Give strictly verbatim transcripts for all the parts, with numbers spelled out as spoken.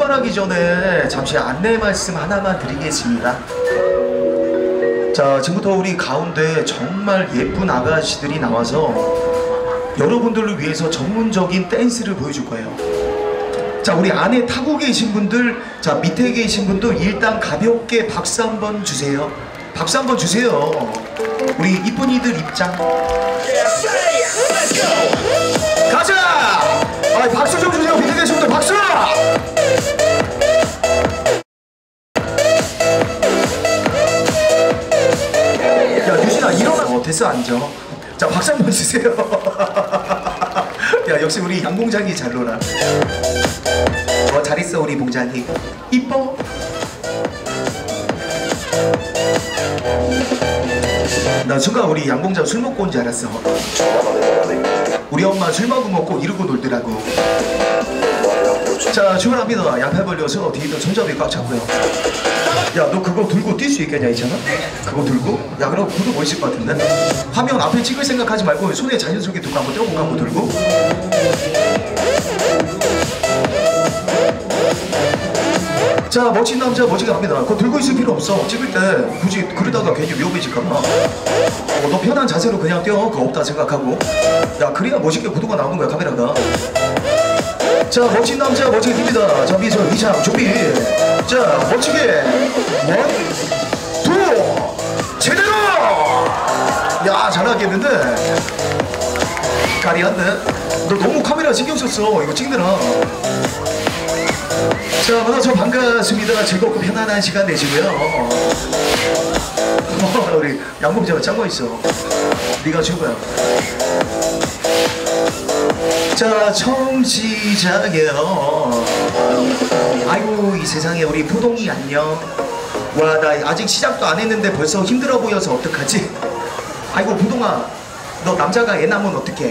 출발하기 전에 잠시 안내 말씀 하나만 드리겠습니다. 자, 지금부터 우리 가운데 정말 예쁜 아가씨들이 나와서 여러분들을 위해서 전문적인 댄스를 보여줄 거예요. 자, 우리 안에 타고 계신 분들, 자, 밑에 계신 분들 일단 가볍게 박수 한번 주세요. 박수 한번 주세요. 우리 이쁜이들 입장. 가자! 아, 박수 좀 주세요. 밑에 계신 분들 박수! 야, 유진아 일어나. 어, 됐어, 앉아. 자, 박수 한번 주세요. 야, 역시 우리 양봉장이 잘 놀아. 어, 잘 있어 우리 봉장이. 이뻐. 나 순간 우리 양봉장 술 먹고 온 줄 알았어. 우리 엄마 술 먹으면 꼭 이러고 놀더라고. 자, 출발합니다. 양팔 벌려서 뒤에도 손잡이 꽉 잡고요. 야, 너 그거 들고 뛸 수 있겠냐, 있잖아? 그거 들고? 야, 그럼 그거 멋있을 것 같은데? 화면 앞에 찍을 생각하지 말고 손에 자연스럽게 두고 한번 떼어볼까, 한번 들고? 자, 멋진 남자 멋지게 합니다. 그거 들고 있을 필요 없어. 찍을 때 굳이 그러다가 괜히 위험해질까봐. 어, 너 편한 자세로 그냥 뛰어. 그거 없다 생각하고. 야, 그래야 멋있게 구도가 나오는 거야, 카메라가. 자, 멋진 남자 멋지게 뜁니다. 자, 미소 이상 준비. 자, 멋지게 원, 투, 제대로. 야, 잘하겠는데. 까리한데. 너 너무 카메라 신경 썼어. 이거 찍느라. 자, 만나서 반갑습니다. 즐겁고 편안한 시간 되시고요. 어, 우리 양봉자가 짱거 있어. 네가 최고야. 자, 처음 시작이에요. 아이고, 이 세상에 우리 포동이 안녕. 와, 나 아직 시작도 안 했는데 벌써 힘들어 보여서 어떡하지? 아이고, 포동아, 너 남자가 애 낳으면 어떡해?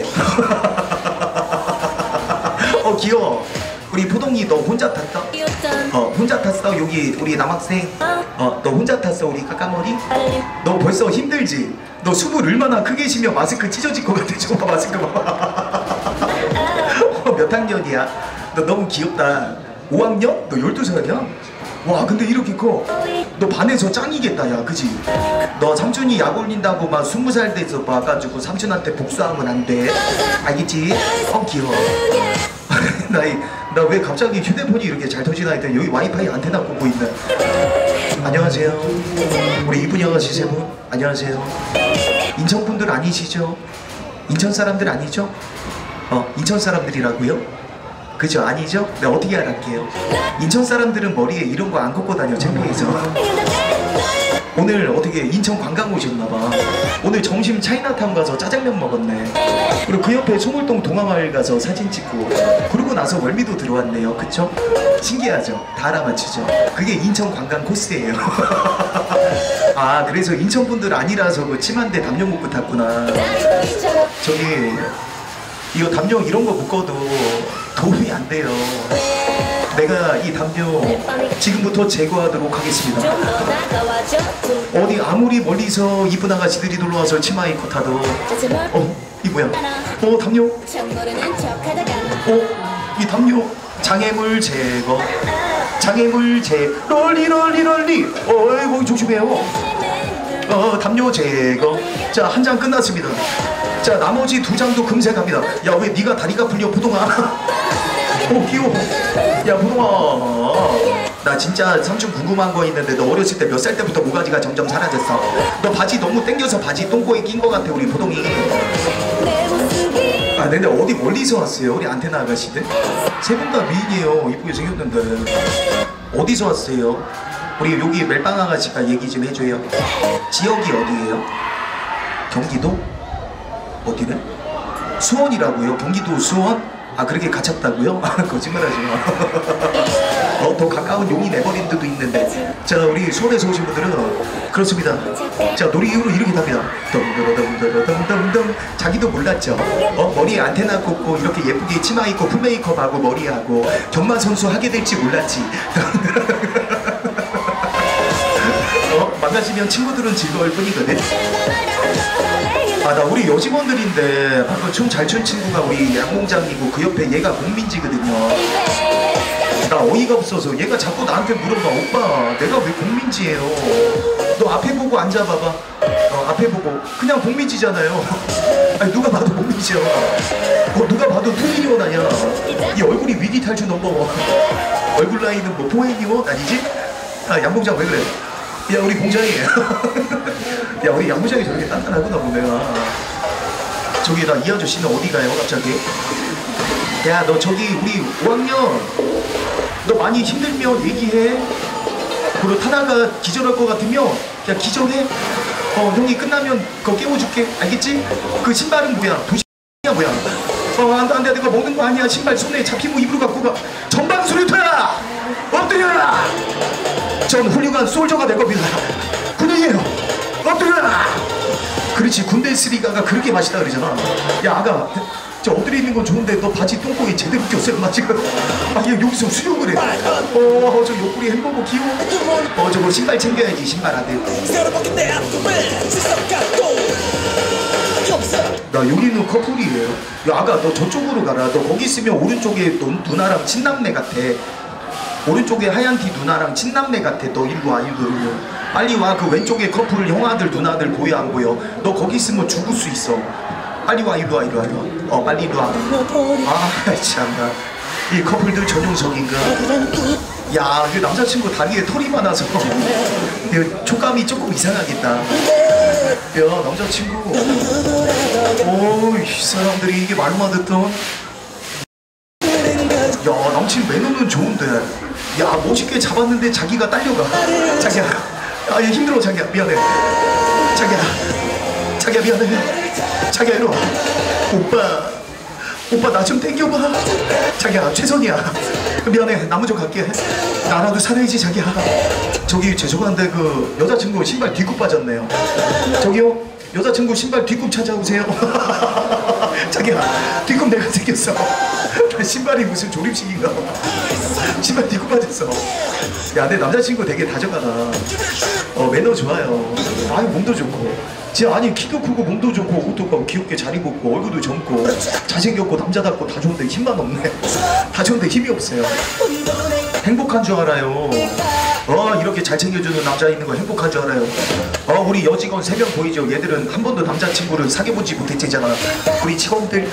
어, 귀여워. 우리 포동이 너 혼자 탔어? 어, 혼자 탔어? 여기 우리 남학생? 어, 너 혼자 탔어? 우리 까까머리? 너 벌써 힘들지? 너 숨을 얼마나 크게 쉬며 마스크 찢어질 것 같아. 저거 마스크 봐. 어, 몇 학년이야? 너 너무 귀엽다. 오 학년? 너 열두 살이야? 와, 근데 이렇게 커. 너 반에서 짱이겠다, 야, 그지? 너 삼촌이 약 올린다고 막 스무 살 돼서 봐가지고 삼촌한테 복수하면 안 돼. 알겠지? 어, 귀여워. 나 왜 갑자기 휴대폰이 이렇게 잘 터지나 했더니 여기 와이파이 안테나 꽂고 있네. 안녕하세요. 우리 이쁜이 아가씨 세 분 안녕하세요. 인천 분들 아니시죠? 인천 사람들 아니죠? 어, 인천 사람들이라고요? 그죠? 아니죠? 네, 어떻게 알았게요? 인천 사람들은 머리에 이런 거 안 꽂고 다녀, 창피해서. 오늘 어떻게 인천 관광 오셨나봐. 오늘 점심 차이나타운 가서 짜장면 먹었네. 그리고 그 옆에 소물동 동화마을 가서 사진 찍고, 그러고 나서 월미도 들어왔네요. 그쵸? 신기하죠? 다 알아맞히죠? 그게 인천 관광 코스예요. 아, 그래서 인천 분들 아니라서 그 침한데 담요 묶고 탔구나. 저기 이거 담요 이런 거 묶어도 도움이 안 돼요. 내가 이 담요 지금부터 제거하도록 하겠습니다. 어디 아무리 멀리서 이쁜 아가씨들이 놀러와서 치마 입고 타도 어? 이 뭐야? 어? 담요? 어? 이 담요 장애물 제거 장애물 제 롤리 롤리 롤리 어이구 조심해요. 어, 담요 제거. 자, 한 장 끝났습니다. 자, 나머지 두 장도 금세 갑니다. 야, 왜 네가 다리가 풀려, 포동아? 어, 귀여워. 야, 포동아, 나 진짜 삼촌 궁금한 거 있는데 너 어렸을 때 몇 살 때부터 모가지가 점점 사라졌어? 너 바지 너무 땡겨서 바지 똥꼬에 낀 거 같아, 우리 포동이. 아, 근데 어디 멀리서 왔어요, 우리 안테나 아가씨들? 세 분 다 미인이에요. 이쁘게 생겼는데 어디서 왔어요? 우리 여기 멜빵 아가씨가 얘기 좀 해줘요. 지역이 어디예요? 경기도? 어디네? 수원이라고요? 경기도 수원? 아, 그렇게 갇혔다고요? 거짓말하지 마. 어, 더 가까운 용인 에버랜드도 있는데. 자, 우리 수원에서 오신 분들은 그렇습니다. 자, 놀이 이후로 이렇게 답니다. 덩덩덩덩덩덩덩. 자기도 몰랐죠? 어, 머리에 안테나 꽂고 이렇게 예쁘게 치마 입고 풀 메이크업하고 머리하고 경마 선수 하게 될지 몰랐지. 어, 만나시면 친구들은 즐거울 뿐이거든. 아, 나 우리 여직원들인데 방금 춤 잘 춘 친구가 우리 양봉장이고 그 옆에 얘가 공민지거든요. 나 어이가 없어서 얘가 자꾸 나한테 물어봐. 오빠 내가 왜 공민지예요? 너 앞에 보고 앉아봐봐. 어, 앞에 보고 그냥 공민지잖아요. 아니 누가 봐도 공민지야. 어, 누가 봐도 투미니원 아니야. 이 얼굴이 위기 탈출 넘버 얼굴 라인은 뭐 포에니원 아니지? 아 양봉장 왜 그래? 야 우리 봉장이 야 우리 양봉장이 저렇게 단단하구나 보면. 저기 나 이 아저씨는 어디 가요 갑자기? 야 너 저기 우리 오 학년 너 많이 힘들면 얘기해. 그리고 타다가 기절할 것 같으면 야 기절해. 어 형이 끝나면 그거 깨워줄게. 알겠지? 그 신발은 뭐야? 도시야 뭐야? 어 안돼 안돼 내가 먹는 거 아니야. 신발 손에 잡히면 입으로 갖고 가. 전방 수류탄 엎드려라. 전 훌륭한 솔저가 될 겁니다. 군인이에요. 엎드려라. 그렇지 군대 쓰리가가 그렇게 맛있다 그러잖아. 야 아가 저 엎드려 있는 건 좋은데 너 바지 똥꼬에 제대로 꼈어요 마 지금. 아 얘 여기서 수영을 해. 어 저 옆구리 햄버거 귀여워. 어 저거 신발 챙겨야지 신발 아들. 나 여기는 커플이에요. 야 아가 너 저쪽으로 가라. 너 거기 있으면 오른쪽에 너 누나랑 친남매 같아. 오른쪽에 하얀 티 누나랑 친남매 같아. 너 일로 와 일로 일로 빨리 와. 그 왼쪽에 커플 형아들 누나들 보여 안 보여? 너 거기 있으면 죽을 수 있어. 빨리 와 일로 와 일로 와 일로 와. 어 빨리 일로 와. 아 참나 이 커플들 전용석인가? 야 그 남자친구 다리에 털이 많아서 촉감이 조금 이상하겠다. 야 남자친구 오이 사람들이 이게 말만 듣던. 야 남친 매너는 좋은데 야 멋있게 잡았는데 자기가 딸려가. 자기야 아 얘 힘들어 자기야 미안해. 자기야 자기야 미안해. 자기야 이리와. 오빠 오빠 나 좀 땡겨봐. 자기야 최선이야. 미안해 나 먼저 갈게. 나라도 살아야지 자기야. 저기 죄송한데 그 여자친구 신발 뒷굽 빠졌네요. 저기요 여자친구 신발 뒷굽 찾아오세요. 자기야 뒷굽 내가 생겼어. 신발이 무슨 조립식인가. 신발 뒷굽 빠졌어. 야 내 남자친구 되게 다정하다. 어 매너 좋아요. 아유 몸도 좋고 지 아니 키도 크고 몸도 좋고 옷도 가 귀엽게 잘 입었고 얼굴도 젊고 잘생겼고 남자답고 다 좋은데 힘만 없네. 다 좋은데 힘이 없어요. 행복한 줄 알아요. 어 이렇게 잘 챙겨주는 남자 있는 거 행복한 줄 알아요. 어 우리 여직원 세 명 보이죠? 얘들은 한 번도 남자친구를 사귀어보지 못했잖아. 우리 직원들.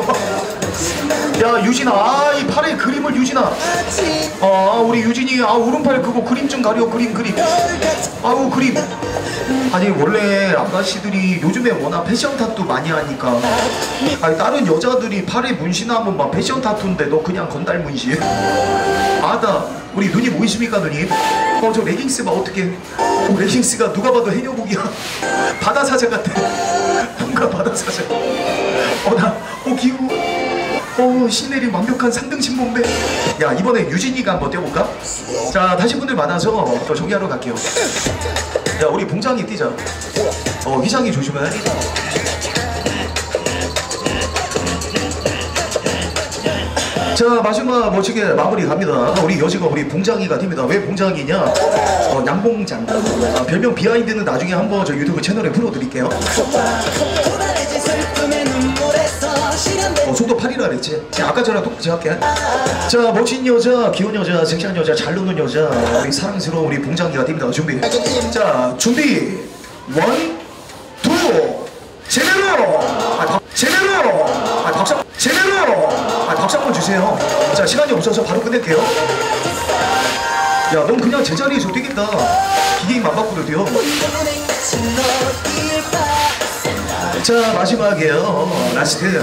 야 유진아 아 이 팔에 그림을 유진아. 아 우리 유진이 아 오른팔 그거 그림 좀 가려. 그림 그림 아우 그림. 아니 원래 아가씨들이 요즘에 워낙 패션 타투 많이 하니까 아니 다른 여자들이 팔에 문신하면 막 패션 타투인데 너 그냥 건달 문신. 아다 우리 누님 보이십니까 누님? 어 저 레깅스 봐 어떡해. 어, 레깅스가 누가 봐도 해녀복이야. 바다사자 같아. 뭔가 바다사자. 어나 어 귀여워. 어 시네리 완벽한 상등신 몸매. 야 이번에 유진이가 한번 떼볼까? 자 다시 분들 많아서 또 정리하러 갈게요. 야 우리 봉장이 뛰자. 어 희장이 조심해. 자 마지막 멋지게 마무리 갑니다. 우리 여직원 우리 봉장이가 됩니다. 왜 봉장이냐? 어 양봉장. 아, 별명 비하인드는 나중에 한번 저 유튜브 채널에 풀어드릴게요. 어 속도 팔이라 그랬지. 아까 저랑 똑같이 할게. 자 멋진 여자 귀여운 여자 섹시한 여자 잘 노는 여자 우리 사랑스러운 우리 봉장이가 됩니다. 준비. 자 준비 원 투 제대로 아, 박, 제대로 아, 박수 제대로 아, 박수 한번 주세요. 자 시간이 없어서 바로 끝낼게요. 야 넌 그냥 제자리에서 뛰겠다. 기계만 바꾸도 돼요. 자 마지막이에요. 라스트.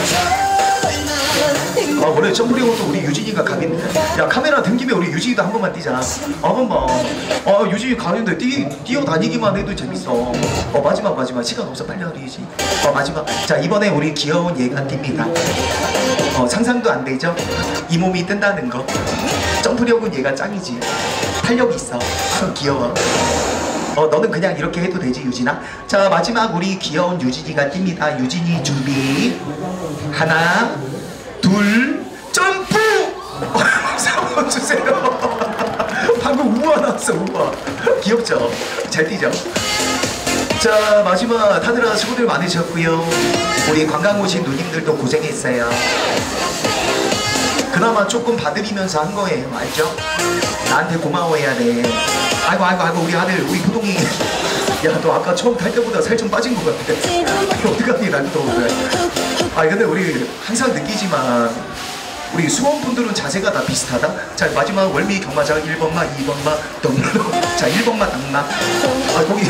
아 원래 점프링은 우리 유진이가 가겠네. 야 카메라 댕기면 우리 유진이도 한 번만 뛰자. 아 한번. 어 유진이 가는데 뛰 뛰어다니기만 해도 재밌어. 어 마지막 마지막 시간 없어 빨리 하리지. 어 마지막. 자 이번에 우리 귀여운 얘가 뜁니다. 어 상상도 안 되죠? 이 몸이 뜬다는 거. 점프력은 얘가 짱이지. 탄력 있어. 아, 귀여워. 어 너는 그냥 이렇게 해도 되지 유진아. 자 마지막 우리 귀여운 유진이가 뜁니다. 유진이 준비. 하나 둘 점프. 한번 주세요. 방금 우와 나왔어 우와. 귀엽죠? 잘 뛰죠? 자 마지막 다들 수고들 많으셨고요. 우리 관광 오신 누님들도 고생했어요. 그 그나마 조금 봐드리면서 한 거예요. 알죠? 나한테 고마워해야 돼. 아이고 아이고 아이고 우리 아들 우리 호동이 야 너 아까 처음 탈 때보다 살 좀 빠진 것 같아. 어떡하니 난 또. 아 근데 우리 항상 느끼지만 우리 수험분들은 자세가 다 비슷하다. 자 마지막 월미 경마장 일 번마 이 번마 덩로. 자 일 번마 당마. 아 거기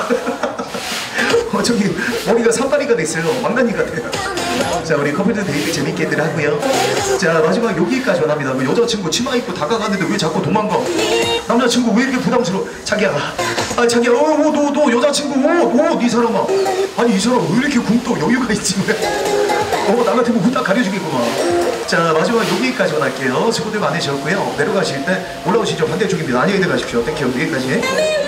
어 저기 머리가 산다리가 됐어요. 왕난이 같아요. 자 우리 커플들 데이트 재밌게들 하고요. 자 마지막 여기까지 원합니다. 뭐 여자친구 치마 입고 다가가는데 왜 자꾸 도망가? 남자친구 왜 이렇게 부담스러워? 자기야 아 자기야 어너너 너 여자친구 어너네 사람아 아니 이 사람 왜 이렇게 굶떠 여유가 있지 왜? 어 나 같으면 후딱 가려주겠구만. 자 마지막 여기까지 원할게요. 수고들 많으셨고요. 내려가실 때 올라오시죠. 반대쪽입니다. 안녕히 들어가십시오. 땡큐 여기까지.